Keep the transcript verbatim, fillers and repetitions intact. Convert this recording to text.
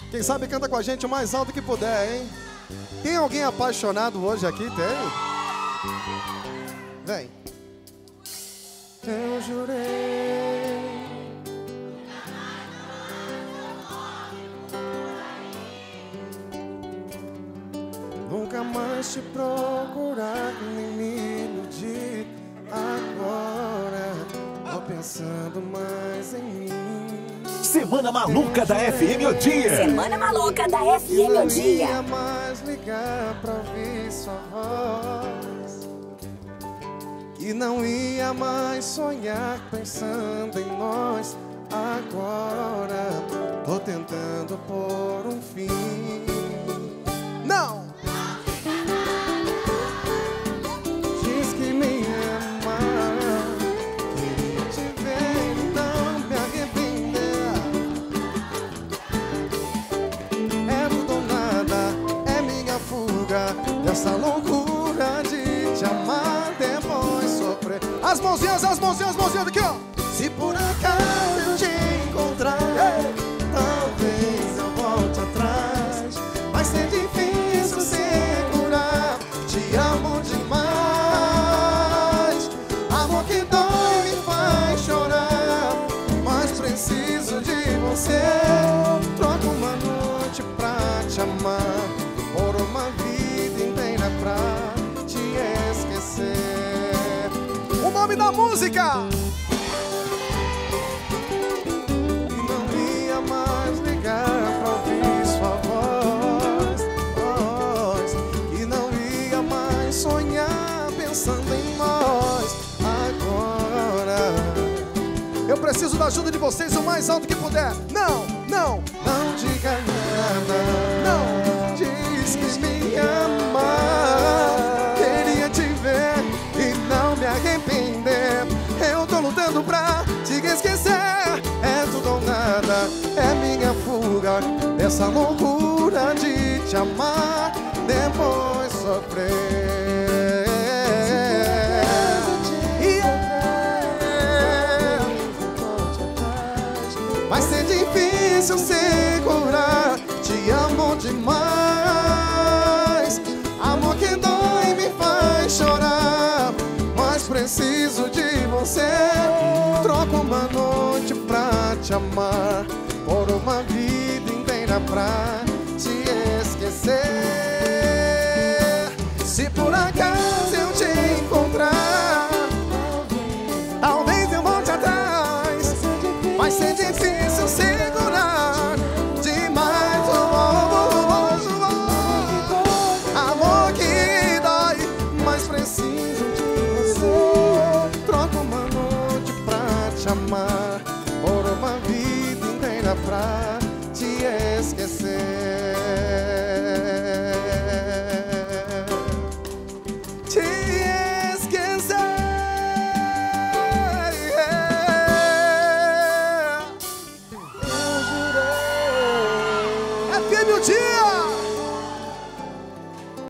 Quem sabe canta com a gente o mais alto que puder, hein? Tem alguém apaixonado hoje aqui? Tem? Vem. Eu jurei. Nunca mais te procurar, nem me iludir. Agora tô pensando mais em mim. Semana Maluca da F M O Dia. Semana Maluca da F M O Dia. Não ia mais ligar pra ouvir sua voz. E não ia mais sonhar pensando em nós. Agora tô tentando pôr um fim. Não! Diz que me ama, queria te ver e não me arrepender. É tudo ou nada, é minha fuga dessa loucura de te amar depois sofrer. As mãozinhas, as mãozinhas, as mãozinhas aqui, ó. Se por acaso eu te encontrar, ei, talvez eu volte atrás. Vai ser difícil segurar, te amo demais. Amor que dói me faz chorar, mas preciso de você. Troco uma noite pra te amar, por uma vida inteira pra te esquecer. O nome da música! Eu preciso da ajuda de vocês o mais alto que puder. Não, não, não diga nada. Não, diz que me ama. Queria te ver e não me arrepender. Eu tô lutando pra te esquecer. É tudo ou nada, é minha fuga dessa loucura de te amar, depois sofrer. Vai ser difícil segurar, te amo demais. Amor que dói me faz chorar, mas preciso de você. Troco uma noite pra te amar, por uma vida inteira pra te esquecer. Se por acaso